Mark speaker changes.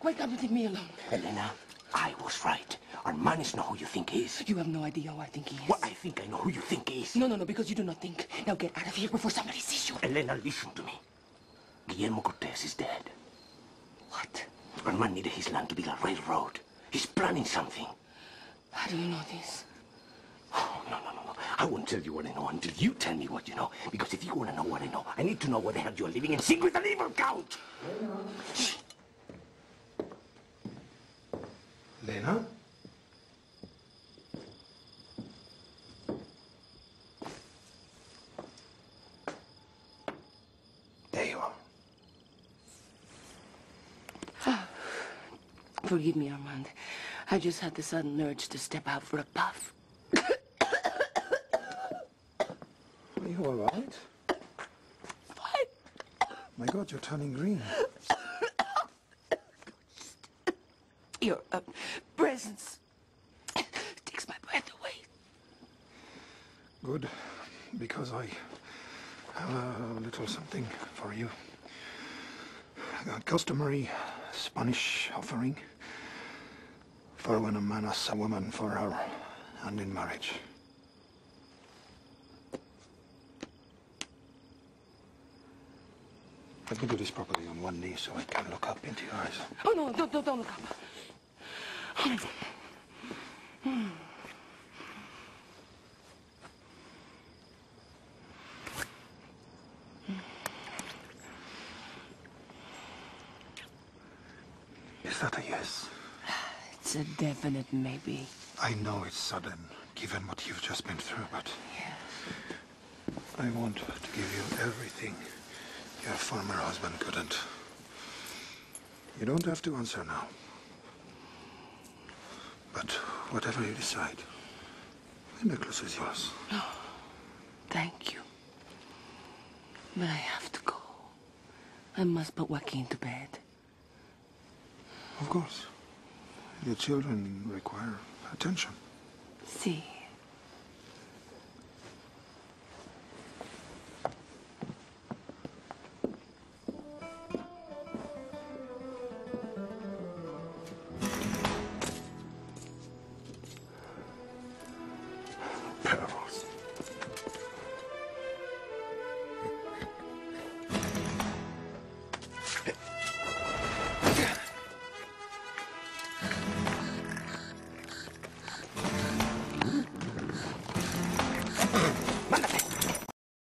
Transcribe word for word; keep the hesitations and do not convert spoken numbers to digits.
Speaker 1: Why can't you leave me alone?
Speaker 2: Elena, I was right. Our man is not who you think he is.
Speaker 1: You have no idea who I think he is.
Speaker 2: Well, I think I know who you think he is.
Speaker 1: No, no, no, because you do not think. Now get out of here before somebody sees you.
Speaker 2: Elena, listen to me. Guillermo Cortez is dead.
Speaker 1: What?
Speaker 2: Our man needed his land to build a railroad. He's planning something.
Speaker 1: How do you know this?
Speaker 2: Oh, no, no, no, no. I won't tell you what I know until you tell me what you know. Because if you want to know what I know, I need to know where the hell you're living in sync with an evil count. Shh.
Speaker 3: Lena? There you are.
Speaker 1: Forgive me, Armand. I just had the sudden urge to step out for a puff.
Speaker 3: Are you all right?
Speaker 1: What?
Speaker 3: My God, you're turning green.
Speaker 1: Your uh, presence takes my breath away.
Speaker 3: Good, because I have a little something for you. A customary Spanish offering for when a man asks a woman for her hand in marriage. Let me do this properly on one knee so I can look up into your eyes.
Speaker 1: Oh, no, don't, don't, don't look up.
Speaker 3: Is that a yes?
Speaker 1: It's a definite maybe.
Speaker 3: I know it's sudden, given what you've just been through, but...
Speaker 1: Yeah.
Speaker 3: I want to give you everything your former husband couldn't. You don't have to answer now. But whatever you decide, the necklace is yours.
Speaker 1: Oh, thank you. But I have to go. I must put Joaquin to bed.
Speaker 3: Of course. Your children require attention.
Speaker 1: See.